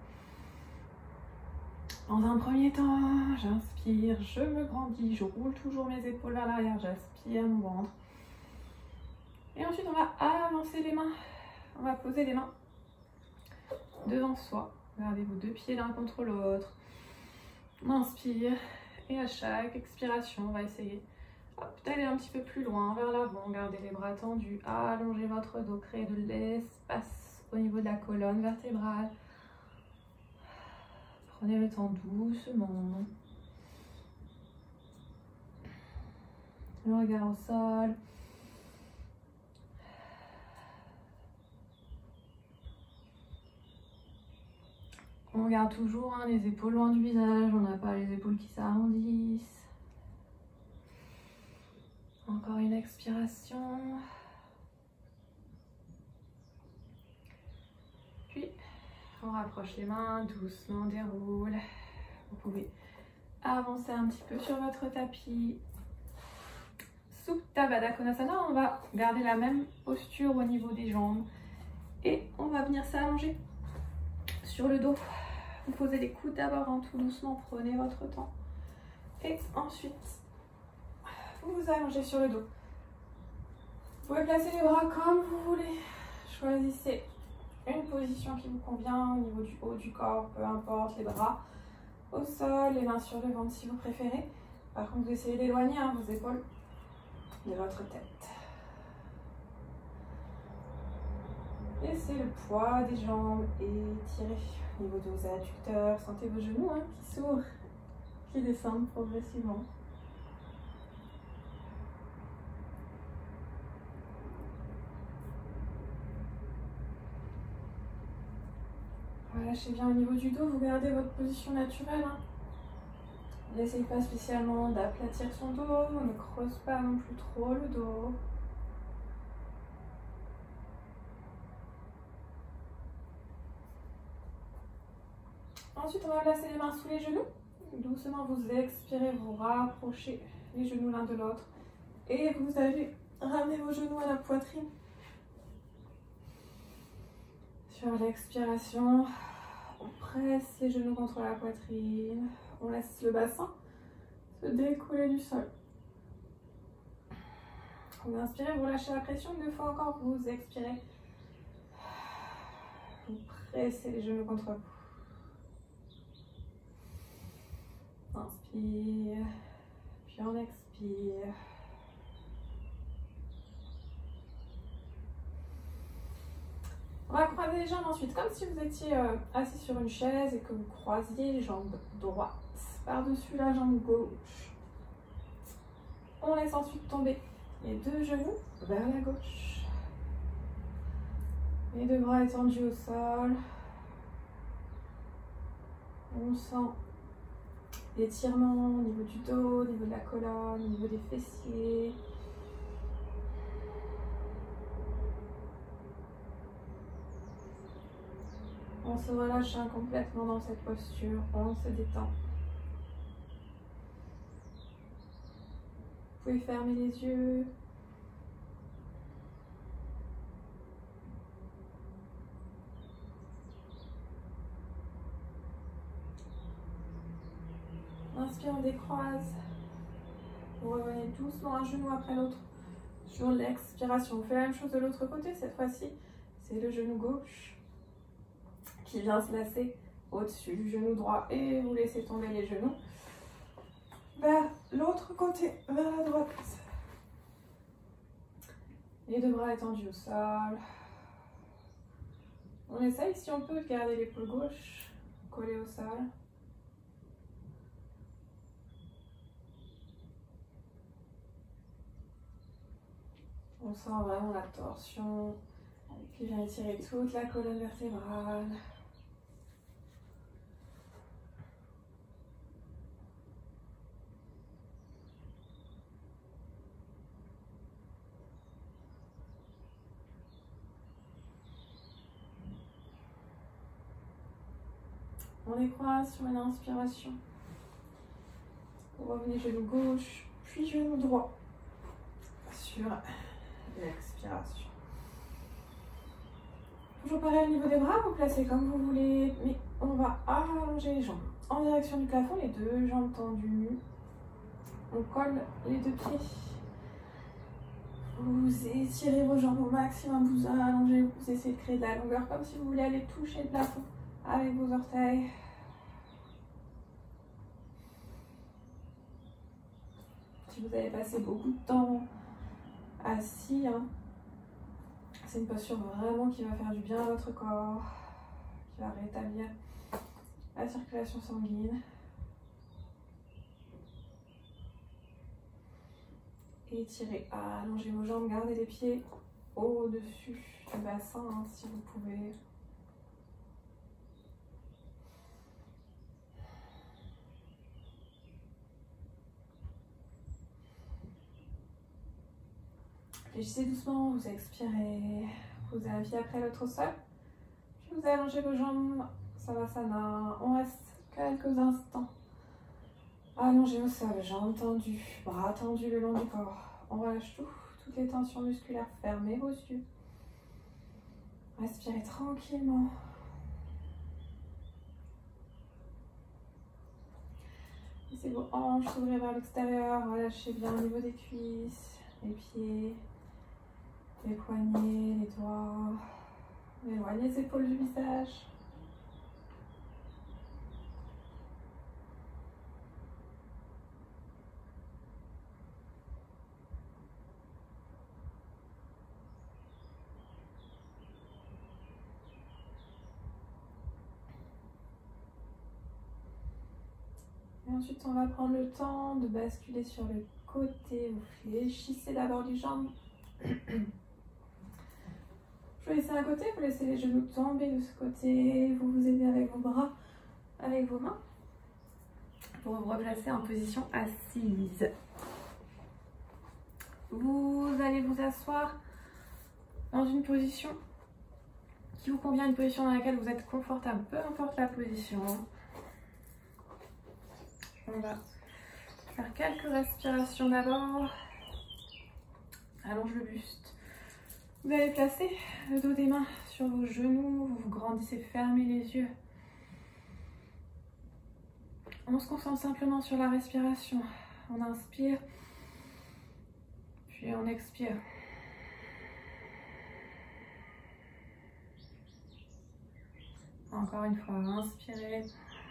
Dans un premier temps, j'inspire, je me grandis, je roule toujours mes épaules vers l'arrière, j'aspire mon ventre. Et ensuite, on va avancer les mains, on va poser les mains devant soi. Gardez vos deux pieds l'un contre l'autre. On inspire et à chaque expiration, on va essayer d'aller un petit peu plus loin vers l'avant. Gardez les bras tendus, allongez votre dos, créez de l'espace au niveau de la colonne vertébrale. Prenez le temps doucement. Le regard au sol. On garde toujours les épaules loin du visage, on n'a pas les épaules qui s'arrondissent. Encore une expiration. Puis, on rapproche les mains, doucement déroule. Vous pouvez avancer un petit peu sur votre tapis. Supta Baddha Konasana, on va garder la même posture au niveau des jambes. Et on va venir s'allonger sur le dos. Vous posez les coudes d'abord, tout doucement, prenez votre temps. Et ensuite, vous vous allongez sur le dos. Vous pouvez placer les bras comme vous voulez. Choisissez une position qui vous convient au niveau du haut du corps, peu importe, les bras au sol, les mains sur le ventre si vous préférez. Par contre, vous essayez d'éloigner vos épaules de votre tête. Laissez le poids des jambes étirer au niveau de vos adducteurs. Sentez vos genoux qui s'ouvrent, qui descendent progressivement. Voilà, Relâchez bien au niveau du dos, vous gardez votre position naturelle. Hein. N'essayez pas spécialement d'aplatir son dos, ne creuse pas non plus trop le dos. Ensuite, on va placer les mains sous les genoux. Doucement, vous expirez, vous rapprochez les genoux l'un de l'autre. Et vous allez ramener vos genoux à la poitrine. Sur l'expiration, on presse les genoux contre la poitrine. On laisse le bassin se découler du sol. Vous inspirez, vous lâchez la pression. 2 fois encore, vous expirez. Vous pressez les genoux contre vous. Inspire, puis on expire. On va croiser les jambes ensuite, comme si vous étiez assis sur une chaise et que vous croisiez les jambes droites par-dessus la jambe gauche. On laisse ensuite tomber les 2 genoux vers la gauche. Les 2 bras étendus au sol. On sent l'étirement au niveau du dos, au niveau de la colonne, au niveau des fessiers. On se relâche complètement dans cette posture, on se détend. Vous pouvez fermer les yeux. Inspire, on décroise. Vous revenez doucement un genou après l'autre. Sur l'expiration, on fait la même chose de l'autre côté. Cette fois-ci, c'est le genou gauche qui vient se placer au-dessus du genou droit. Et vous laissez tomber les genoux vers l'autre côté, vers la droite. Les 2 bras étendus au sol. On essaye, si on peut, de garder l'épaule gauche collée au sol. On sent vraiment la torsion qui vient étirer toute la colonne vertébrale. On décroise sur une inspiration. Vous revenez genou gauche, puis genou droit. Sur l'expiration. Toujours pareil au niveau des bras, vous placez comme vous voulez, mais on va allonger les jambes en direction du plafond, les 2 jambes tendues. On colle les 2 pieds. Vous étirez vos jambes au maximum, vous allongez, vous essayez de créer de la longueur comme si vous voulez aller toucher le plafond avec vos orteils. Si vous avez passé beaucoup de temps assis, hein, c'est une posture vraiment qui va faire du bien à votre corps, qui va rétablir la circulation sanguine. Étirez, allongez vos jambes, gardez les pieds au-dessus du bassin hein, si vous pouvez. Réfléchissez doucement, vous expirez, vous un pied après l'autre au sol, puis vous allongez vos jambes, Savasana. On reste quelques instants. Allongez au sol, jambes tendues, bras tendus le long du corps. On relâche tout, toutes les tensions musculaires, fermez vos yeux. Respirez tranquillement. Laissez vos hanches s'ouvrir vers l'extérieur, relâchez bien au niveau des cuisses, les pieds, les poignets, les doigts. Éloignez les épaules du visage. Et ensuite, on va prendre le temps de basculer sur le côté. Vous fléchissez d'abord les jambes. Choisissez un côté, vous laissez les genoux tomber de ce côté, vous vous aidez avec vos bras, avec vos mains, pour vous replacer en position assise. Vous allez vous asseoir dans une position qui vous convient, une position dans laquelle vous êtes confortable, peu importe la position. On va faire quelques respirations d'abord. Allonge le buste. Vous allez placer le dos des mains sur vos genoux, vous vous grandissez, fermez les yeux. On se concentre simplement sur la respiration. On inspire, puis on expire. Encore une fois, inspirez.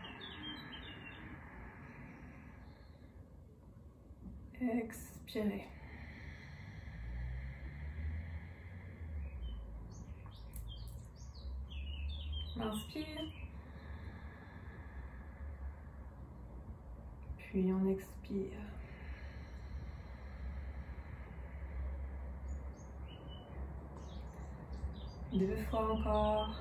Expirez. Inspire. Puis on expire. Deux fois encore.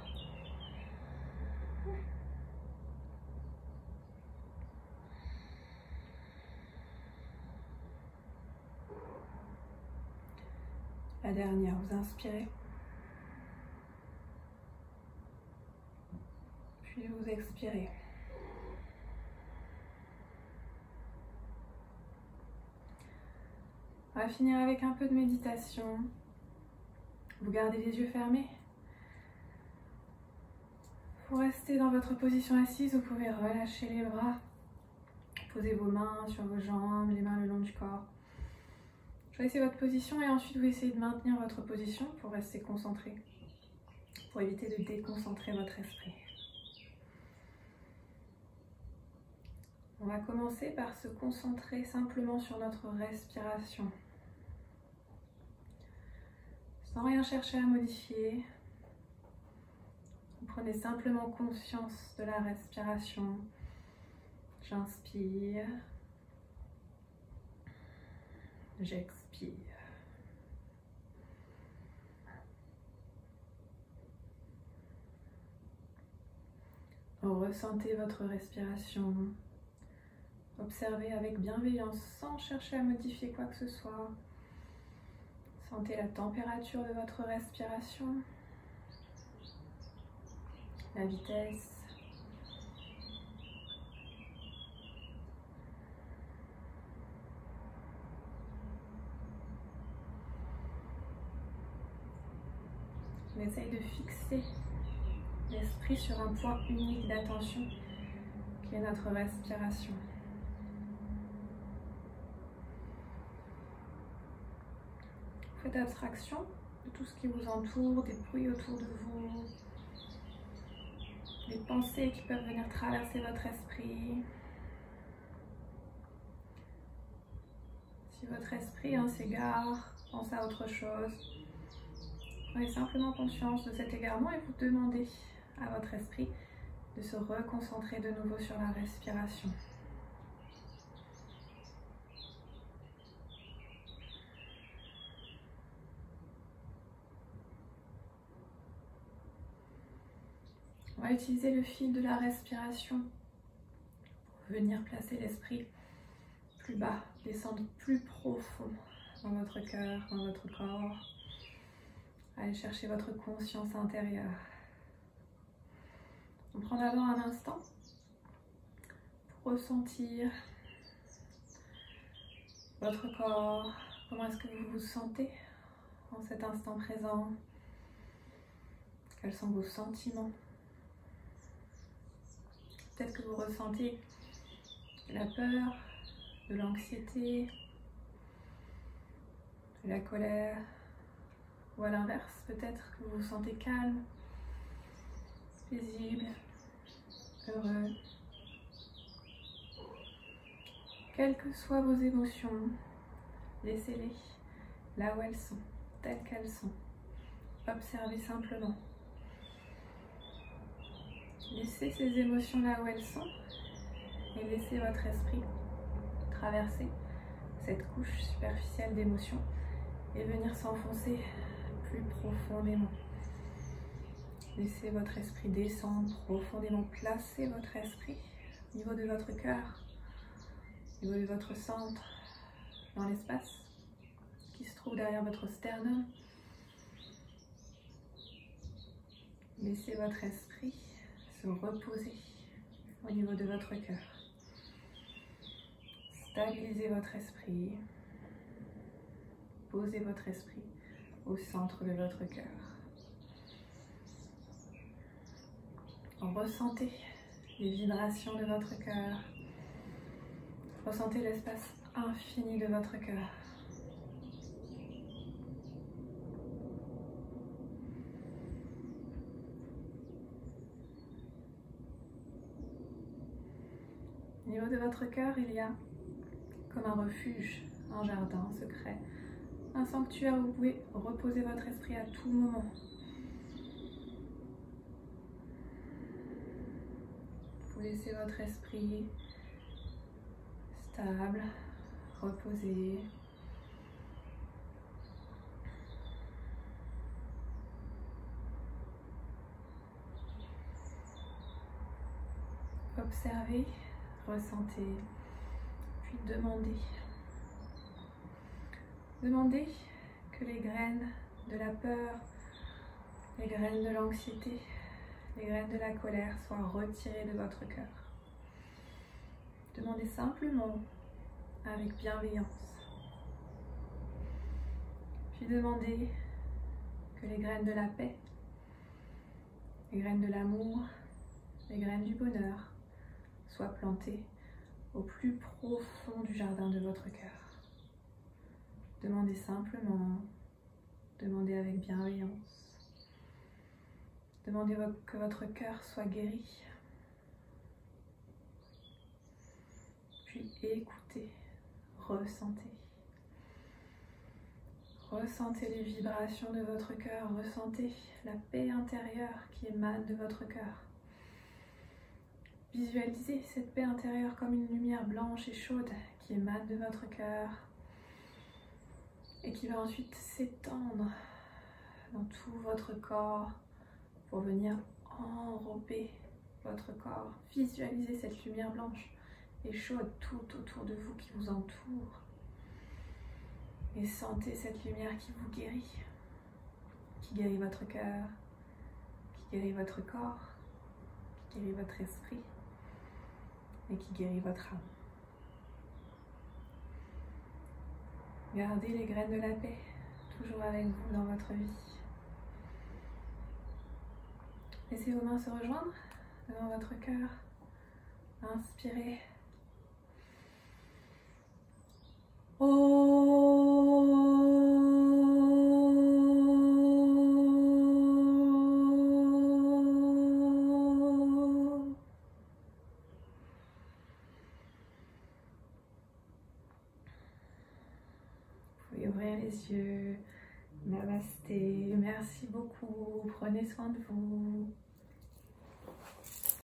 La dernière, vous inspirez. Puis vous expirez. On va finir avec un peu de méditation. Vous gardez les yeux fermés. Vous restez dans votre position assise, vous pouvez relâcher les bras. Posez vos mains sur vos jambes, les mains le long du corps. Choisissez votre position et ensuite vous essayez de maintenir votre position pour rester concentré, pour éviter de déconcentrer votre esprit. On va commencer par se concentrer simplement sur notre respiration. Sans rien chercher à modifier, vous prenez simplement conscience de la respiration. J'inspire, j'expire. Ressentez votre respiration. Observez avec bienveillance, sans chercher à modifier quoi que ce soit. Sentez la température de votre respiration, la vitesse. On essaye de fixer l'esprit sur un point unique d'attention qui est notre respiration. Faites abstraction de tout ce qui vous entoure, des bruits autour de vous, des pensées qui peuvent venir traverser votre esprit. Si votre esprit s'égare, pense à autre chose, prenez simplement conscience de cet égarement et vous demandez à votre esprit de se reconcentrer de nouveau sur la respiration. On va utiliser le fil de la respiration pour venir placer l'esprit plus bas, descendre plus profond dans votre cœur, dans votre corps. Allez chercher votre conscience intérieure. On prend d'abord un instant pour ressentir votre corps. Comment est-ce que vous vous sentez en cet instant présent? Quels sont vos sentiments? Peut-être que vous ressentez de la peur, de l'anxiété, de la colère, ou à l'inverse, peut-être que vous vous sentez calme, paisible, heureux. Quelles que soient vos émotions, laissez-les là où elles sont, telles qu'elles sont. Observez simplement. Laissez ces émotions là où elles sont et laissez votre esprit traverser cette couche superficielle d'émotions et venir s'enfoncer plus profondément Laissez votre esprit descendre profondément. Placez votre esprit au niveau de votre cœur, au niveau de votre centre, dans l'espace qui se trouve derrière votre sternum. Laissez votre esprit se reposer au niveau de votre cœur. Stabilisez votre esprit. Posez votre esprit au centre de votre cœur. Ressentez les vibrations de votre cœur. Ressentez l'espace infini de votre cœur. Au niveau de votre cœur, il y a comme un refuge, un jardin secret, un sanctuaire où vous pouvez reposer votre esprit à tout moment. Vous laissez votre esprit stable, reposé. Observez, ressentez, puis demandez. Demandez que les graines de la peur, les graines de l'anxiété, les graines de la colère soient retirées de votre cœur. Demandez simplement avec bienveillance. Puis demandez que les graines de la paix, les graines de l'amour, les graines du bonheur soient plantées au plus profond du jardin de votre cœur. Demandez simplement, demandez avec bienveillance. Demandez que votre cœur soit guéri. Puis écoutez, ressentez. Ressentez les vibrations de votre cœur, ressentez la paix intérieure qui émane de votre cœur. Visualisez cette paix intérieure comme une lumière blanche et chaude qui émane de votre cœur et qui va ensuite s'étendre dans tout votre corps pour venir enrober votre corps. Visualisez cette lumière blanche et chaude tout autour de vous qui vous entoure. Et sentez cette lumière qui vous guérit votre cœur, qui guérit votre corps, qui guérit votre esprit et qui guérit votre âme. Gardez les graines de la paix toujours avec vous dans votre vie. Laissez vos mains se rejoindre devant votre cœur. Inspirez. Ouvrir les yeux. Namasté. Merci beaucoup. Prenez soin de vous.